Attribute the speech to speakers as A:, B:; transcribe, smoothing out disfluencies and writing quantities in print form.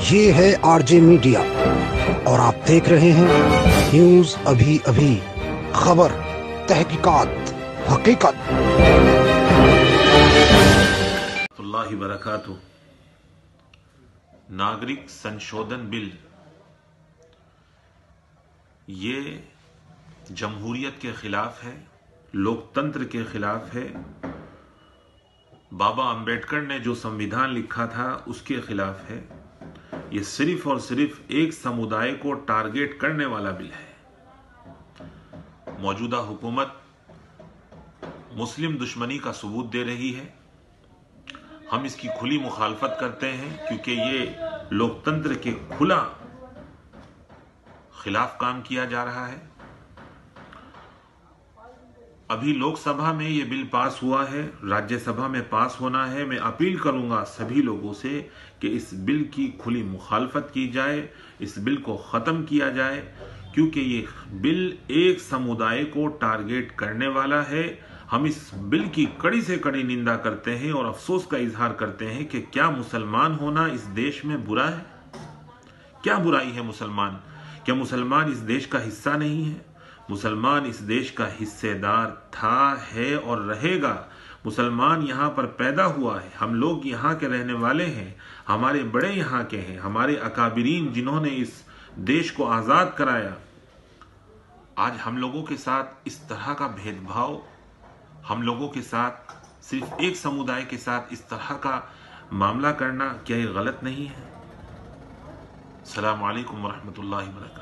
A: ये है RJ media और आप देख रहे हैं न्यूज अभी अभी, खबर, तहकीकात, हकीकत।
B: अल्लाह बरकातुहू। नागरिक संशोधन बिल ये जमहूरियत के खिलाफ है, लोकतंत्र के खिलाफ है। बाबा अंबेडकर ने जो संविधान लिखा था उसके खिलाफ है। ये सिर्फ और सिर्फ एक समुदाय को टारगेट करने वाला बिल है। मौजूदा हुकूमत मुस्लिम दुश्मनी का सबूत दे रही है। हम इसकी खुली मुखालफत करते हैं क्योंकि ये लोकतंत्र के खुला खिलाफ काम किया जा रहा है। अभी लोकसभा में ये बिल पास हुआ है, राज्यसभा में पास होना है। मैं अपील करूंगा सभी लोगों से कि इस बिल की खुली मुखालफत की जाए, इस बिल को खत्म किया जाए, क्योंकि ये बिल एक समुदाय को टारगेट करने वाला है। हम इस बिल की कड़ी से कड़ी निंदा करते हैं और अफसोस का इजहार करते हैं कि क्या मुसलमान होना इस देश में बुरा है? क्या बुराई है मुसलमान? क्या मुसलमान इस देश का हिस्सा नहीं है? मुसलमान इस देश का हिस्सेदार था, है और रहेगा। मुसलमान यहाँ पर पैदा हुआ है, हम लोग यहाँ के रहने वाले हैं, हमारे बड़े यहाँ के हैं, हमारे अकाबिरीन जिन्होंने इस देश को आजाद कराया। आज हम लोगों के साथ इस तरह का भेदभाव, हम लोगों के साथ सिर्फ एक समुदाय के साथ इस तरह का मामला करना क्या ये गलत नहीं है? अस्सलामु अलैकुम वरहमतुल्लाहि वबरकातुहू।